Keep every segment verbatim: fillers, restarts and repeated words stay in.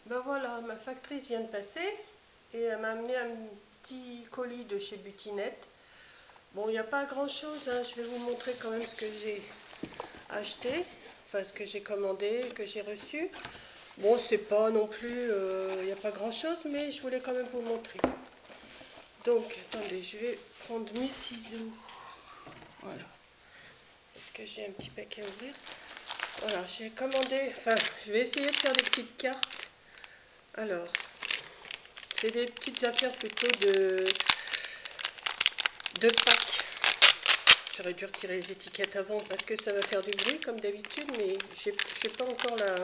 Ben voilà, ma factrice vient de passer et elle m'a amené un petit colis de chez Butinette. Bon, il n'y a pas grand chose, hein. Je vais vous montrer quand même ce que j'ai acheté, enfin ce que j'ai commandé, que j'ai reçu. Bon, c'est pas non plus, euh, il n'y a pas grand chose, mais je voulais quand même vous montrer. Donc, attendez, je vais prendre mes ciseaux. Voilà. Est-ce que j'ai un petit paquet à ouvrir? Voilà, j'ai commandé, enfin, je vais essayer de faire des petites cartes. Alors, c'est des petites affaires plutôt de, de Pâques. J'aurais dû retirer les étiquettes avant parce que ça va faire du bruit comme d'habitude, mais je n'ai pas encore la...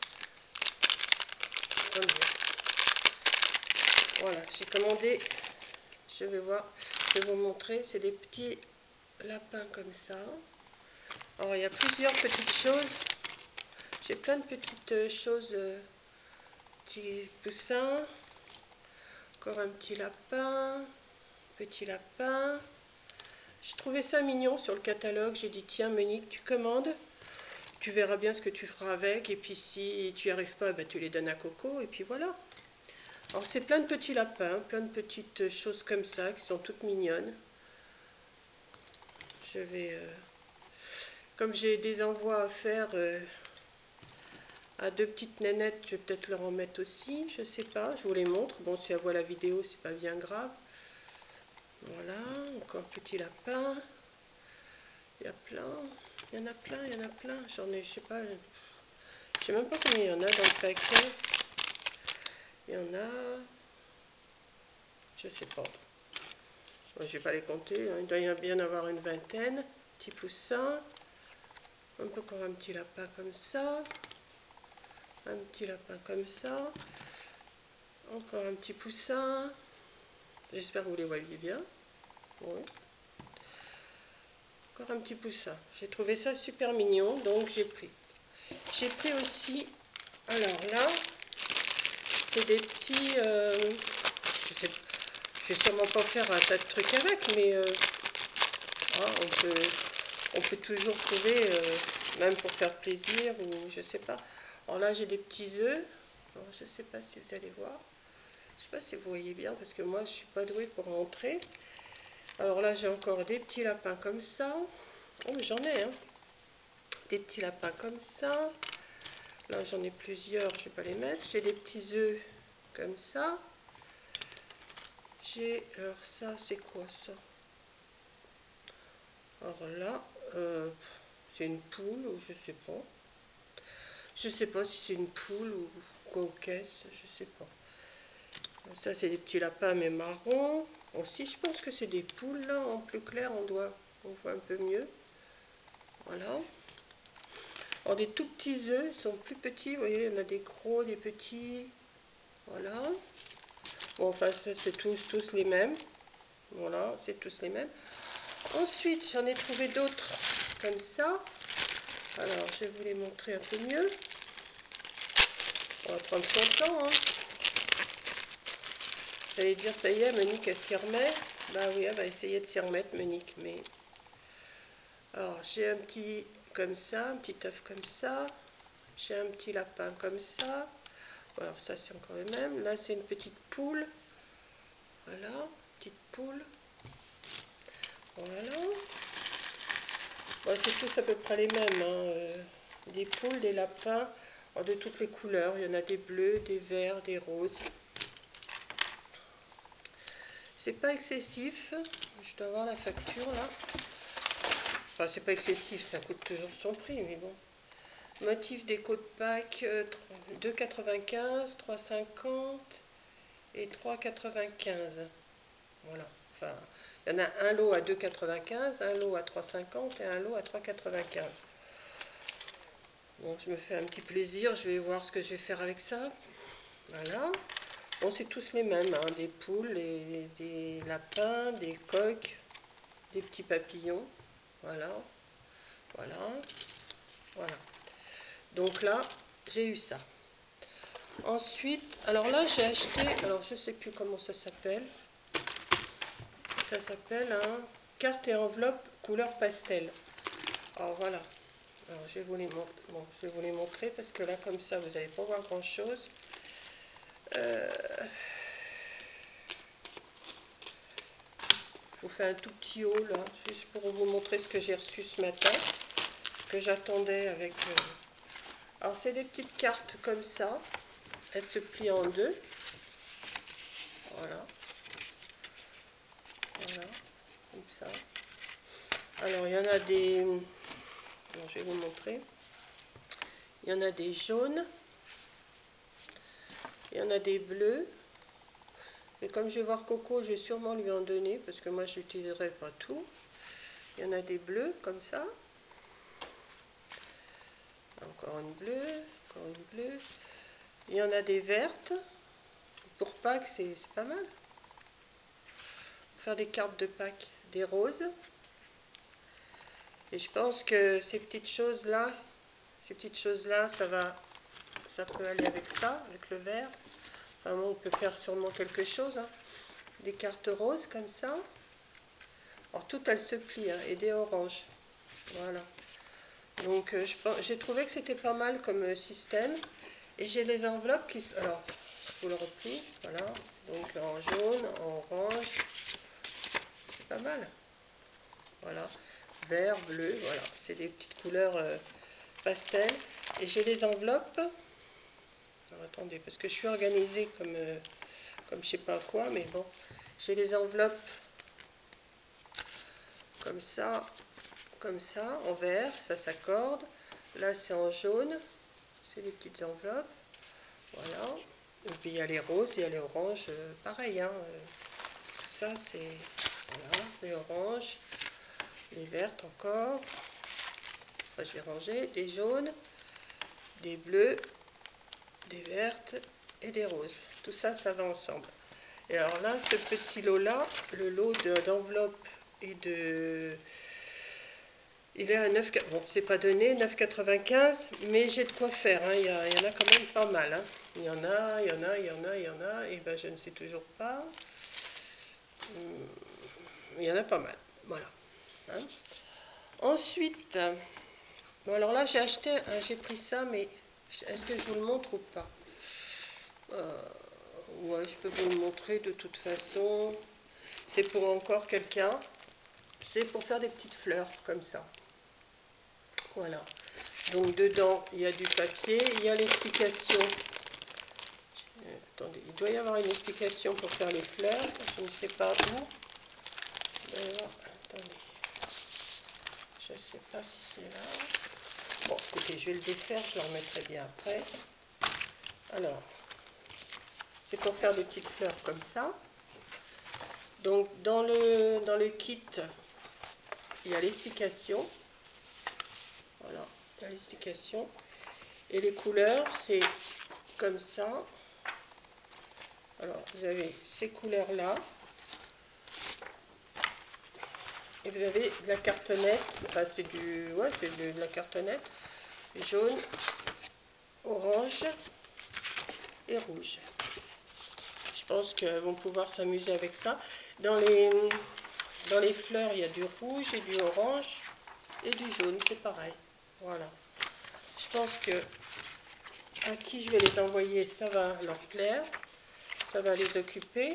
Voilà, j'ai commandé, je vais voir, je vais vous montrer, c'est des petits lapins comme ça. Alors, il y a plusieurs petites choses. J'ai plein de petites choses, euh, petits poussins. Encore un petit lapin, petit lapin. J'ai trouvé ça mignon sur le catalogue. J'ai dit tiens Monique, tu commandes, tu verras bien ce que tu feras avec. Et puis si tu n'y arrives pas, bah, tu les donnes à Coco. Et puis voilà. Alors c'est plein de petits lapins, plein de petites choses comme ça qui sont toutes mignonnes. Je vais, euh, comme j'ai des envois à faire euh, à deux petites nénettes, je vais peut-être leur en mettre aussi. Je sais pas, je vous les montre. Bon, si elle voit la vidéo, c'est pas bien grave. Voilà, encore petit lapin. Il y a plein, il y en a plein, il y en a plein. J'en ai, je sais pas, je sais même pas combien il y en a dans le paquet. Il y en a, je sais pas. Je vais pas les compter, hein. Il doit y bien avoir une vingtaine. Petit poussin. Encore un petit lapin comme ça. Un petit lapin comme ça. Encore un petit poussin. J'espère que vous les voyez bien. Oui. Encore un petit poussin. J'ai trouvé ça super mignon, donc j'ai pris. J'ai pris aussi, alors là, c'est des petits, euh, je sais, je vais sûrement pas faire un tas de trucs avec, mais euh, ah, on peut, on peut toujours trouver, euh, même pour faire plaisir ou je sais pas. Alors là, j'ai des petits œufs. Alors, je sais pas si vous allez voir. Je sais pas si vous voyez bien parce que moi, je suis pas douée pour montrer. Alors là, j'ai encore des petits lapins comme ça. Oh, j'en ai, hein. Des petits lapins comme ça. Là, j'en ai plusieurs, je vais pas les mettre. J'ai des petits œufs comme ça. J'ai, alors ça, c'est quoi ça? Alors là, euh, c'est une poule ou je sais pas. Je sais pas si c'est une poule ou quoi aux caisses, je sais pas. Ça, c'est des petits lapins mais marrons. Aussi, je pense que c'est des poules là, en plus clair, on doit, on voit un peu mieux. Voilà. Alors des tout petits œufs, ils sont plus petits, vous voyez, il y en a des gros, des petits. Voilà. Bon, enfin, ça, c'est tous, tous les mêmes. Voilà, c'est tous les mêmes. Ensuite, j'en ai trouvé d'autres comme ça. Alors, je vais vous les montrer un peu mieux. On va prendre son temps. Hein. Vous allez dire, ça y est, Monique, elle s'y remet. Bah oui, elle va essayer de s'y remettre, Monique. Mais... Alors, j'ai un petit comme ça, un petit œuf comme ça. J'ai un petit lapin comme ça. Alors, ça, c'est encore le même. Là, c'est une petite poule. Voilà, petite poule. Voilà. Bon, c'est tous à peu près les mêmes. Hein. Euh, des poules, des lapins, alors, de toutes les couleurs. Il y en a des bleus, des verts, des roses. C'est pas excessif. Je dois avoir la facture là. Enfin, c'est pas excessif, ça coûte toujours son prix, mais bon. Motif déco de Pâques, euh, deux quatre-vingt-quinze, trois cinquante et trois quatre-vingt-quinze. Voilà. Enfin, il y en a un lot à deux quatre-vingt-quinze, un lot à trois cinquante et un lot à trois quatre-vingt-quinze. Bon, je me fais un petit plaisir, je vais voir ce que je vais faire avec ça. Voilà. Bon, c'est tous les mêmes, hein, des poules, des, des lapins, des coqs, des petits papillons. Voilà. Voilà. Voilà. Donc là, j'ai eu ça. Ensuite, alors là, j'ai acheté, alors je sais plus comment ça s'appelle. Ça s'appelle un carte et enveloppe couleur pastel. Alors voilà. Alors je vais vous les montrer. Bon, je vais vous les montrer parce que là, comme ça, vous n'allez pas voir grand chose. Euh, je vous fais un tout petit haul, là, juste pour vous montrer ce que j'ai reçu ce matin, que j'attendais avec... Euh... Alors, c'est des petites cartes comme ça. Elles se plient en deux. Voilà. Voilà. Comme ça. Alors, il y en a des... Alors, je vais vous montrer. Il y en a des jaunes. Il y en a des bleus. Mais comme je vais voir Coco, je vais sûrement lui en donner, parce que moi, je n'utiliserai pas tout. Il y en a des bleus, comme ça. Encore une bleue. Encore une bleue. Il y en a des vertes. Pour Pâques, c'est pas mal. Faire des cartes de Pâques. Des roses. Et je pense que ces petites choses-là, ces petites choses-là, ça va, ça peut aller avec ça, avec le vert. Enfin, bon, on peut faire sûrement quelque chose. Hein. Des cartes roses comme ça. Alors, toutes elles se plient, hein, et des oranges. Voilà. Donc, euh, j'ai trouvé que c'était pas mal comme euh, système. Et j'ai les enveloppes qui sont... Alors, je vous le replie, voilà. Donc, en jaune, en orange. C'est pas mal. Voilà. Vert, bleu, voilà. C'est des petites couleurs euh, pastel. Et j'ai les enveloppes. Alors, attendez, parce que je suis organisée comme, euh, comme je sais pas quoi, mais bon. J'ai les enveloppes comme ça, comme ça, en vert, ça s'accorde. Là, c'est en jaune. C'est des petites enveloppes. Voilà. Et puis, il y a les roses, il y a les oranges, euh, pareil. Hein. Tout ça, c'est... Voilà, les oranges. Les vertes encore. Enfin, je vais ranger. Des jaunes, des bleus, des vertes et des roses. Tout ça, ça va ensemble. Et alors là, ce petit lot-là, le lot d'enveloppes et de... Il est à neuf... Bon, c'est pas donné, neuf quatre-vingt-quinze, mais j'ai de quoi faire. Hein. Il, y a, il y en a quand même pas mal. Hein. Il y en a, il y en a, il y en a, il y en a. Et ben, je ne sais toujours pas. Il y en a pas mal. Voilà. Hein. Ensuite... Bon, alors là, j'ai acheté, j'ai pris ça, mais est-ce que je vous le montre ou pas? euh, Ouais, je peux vous le montrer de toute façon. C'est pour encore quelqu'un. C'est pour faire des petites fleurs, comme ça. Voilà. Donc, dedans, il y a du papier. Il y a l'explication. Euh, attendez, il doit y avoir une explication pour faire les fleurs. Je ne sais pas où. D'ailleurs, attendez. Je ne sais pas si c'est là. Bon, écoutez, je vais le défaire, je le remettrai bien après. Alors, c'est pour faire des petites fleurs comme ça. Donc, dans le, dans le kit, il y a l'explication. Voilà, il y a l'explication. Et les couleurs, c'est comme ça. Alors, vous avez ces couleurs-là. Et vous avez de la cartonnette. Enfin, c'est du... Ouais, c'est de, de la cartonnette. Jaune, orange et rouge. Je pense qu'elles vont pouvoir s'amuser avec ça. Dans les, dans les fleurs, il y a du rouge et du orange et du jaune, c'est pareil. Voilà. Je pense que à qui je vais les envoyer, ça va leur plaire. Ça va les occuper.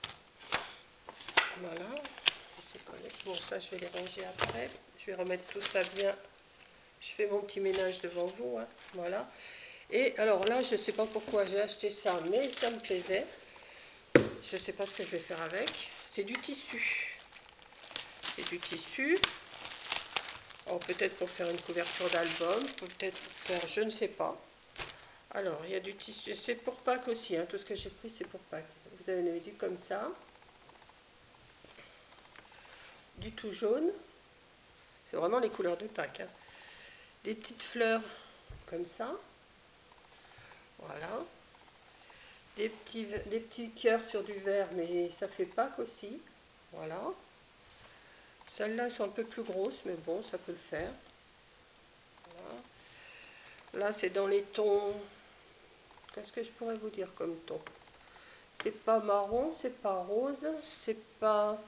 Voilà. Bon, ça, je vais les ranger après. Je vais remettre tout ça bien. Je fais mon petit ménage devant vous. Hein. Voilà. Et alors là, je ne sais pas pourquoi j'ai acheté ça, mais ça me plaisait. Je ne sais pas ce que je vais faire avec. C'est du tissu. C'est du tissu. Alors peut-être pour faire une couverture d'album, peut-être pour faire, je ne sais pas. Alors, il y a du tissu. C'est pour Pâques aussi. Hein. Tout ce que j'ai pris, c'est pour Pâques. Vous avez du comme ça. Du tout jaune. C'est vraiment les couleurs de Pâques. Hein. Des petites fleurs comme ça. Voilà. Des petits, des petits cœurs sur du vert, mais ça fait Pâques aussi. Voilà. Celles-là sont un peu plus grosses, mais bon, ça peut le faire. Voilà. Là, c'est dans les tons... Qu'est-ce que je pourrais vous dire comme ton? C'est pas marron, c'est pas rose, c'est pas...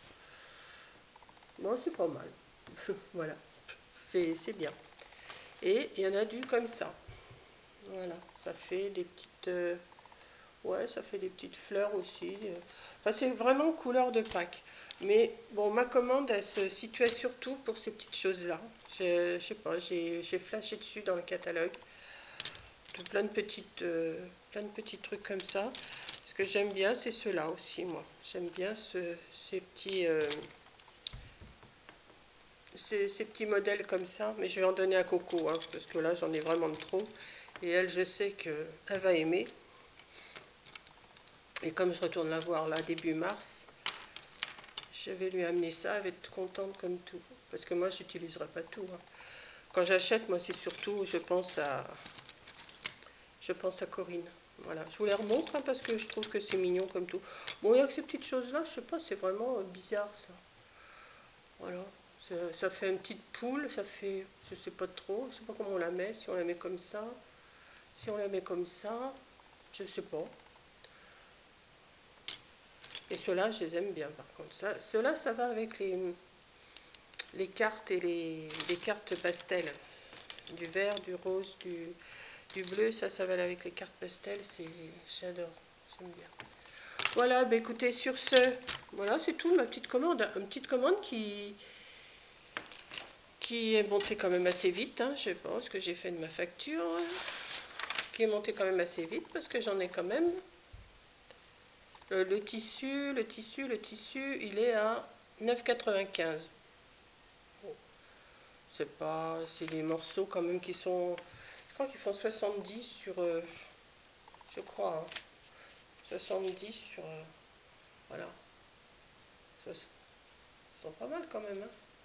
Bon, c'est pas mal. Voilà. C'est bien. Et il y en a du comme ça. Voilà. Ça fait des petites... Euh... Ouais, ça fait des petites fleurs aussi. Enfin, c'est vraiment couleur de Pâques. Mais bon, ma commande, elle se situait surtout pour ces petites choses-là. Je, je sais pas, j'ai j'ai flashé dessus dans le catalogue. De plein de petites, euh, plein de petits trucs comme ça. Ce que j'aime bien, c'est ceux-là aussi, moi. J'aime bien ce, ces petits... euh, ces, ces petits modèles comme ça. Mais je vais en donner à Coco, hein, parce que là, j'en ai vraiment de trop. Et elle, je sais qu'elle va aimer. Et comme je retourne la voir là, début mars, je vais lui amener ça, elle va être contente comme tout. Parce que moi, je n'utiliserai pas tout. Hein. Quand j'achète, moi, c'est surtout, je pense à, je pense à Corinne. Voilà, je vous les remontre hein, parce que je trouve que c'est mignon comme tout. Bon, il y a que ces petites choses-là, je sais pas, c'est vraiment euh, bizarre ça. Voilà, ça, ça fait une petite poule, ça fait, je sais pas trop, je sais pas comment on la met, si on la met comme ça, si on la met comme ça, je sais pas. Et ceux-là, je les aime bien par contre. Ça, ceux-là, ça va avec les, les cartes et les, les cartes pastel. Du vert, du rose, du, du bleu, ça, ça va aller avec les cartes pastel. C'est, j'adore, j'aime bien. Voilà, bah écoutez, sur ce, voilà, c'est tout ma petite commande. Une petite commande qui, qui est montée quand même assez vite, hein, je pense que j'ai fait de ma facture, qui est montée quand même assez vite parce que j'en ai quand même. Le, le tissu, le tissu, le tissu, il est à neuf quatre-vingt-quinze. Bon, c'est pas, c'est des morceaux quand même qui sont, je crois qu'ils font soixante-dix sur, euh, je crois, hein, soixante-dix sur, euh, voilà, ça, ils sont pas mal quand même, hein.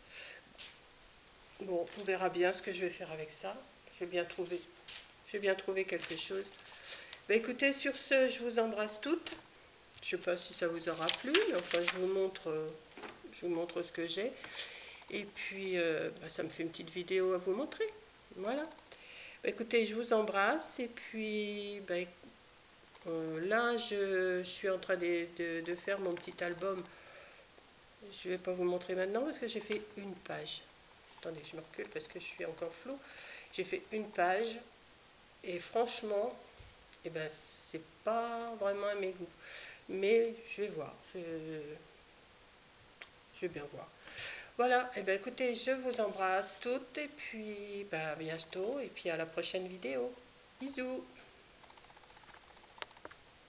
Bon, on verra bien ce que je vais faire avec ça. Je vais bien trouver, je vais bien trouver quelque chose. Bah, écoutez, sur ce, je vous embrasse toutes. Je sais pas si ça vous aura plu, mais enfin, je vous montre, euh, je vous montre ce que j'ai. Et puis, euh, bah, ça me fait une petite vidéo à vous montrer. Voilà. Bah, écoutez, je vous embrasse. Et puis, bah, euh, là, je, je suis en train de, de, de faire mon petit album. Je ne vais pas vous montrer maintenant parce que j'ai fait une page. Attendez, je me recule parce que je suis encore floue. J'ai fait une page et franchement, eh ben, c'est pas vraiment à mes goûts. Mais je vais voir. Je, je vais bien voir. Voilà, et eh ben écoutez, je vous embrasse toutes et puis bah, à bientôt et puis à la prochaine vidéo. Bisous.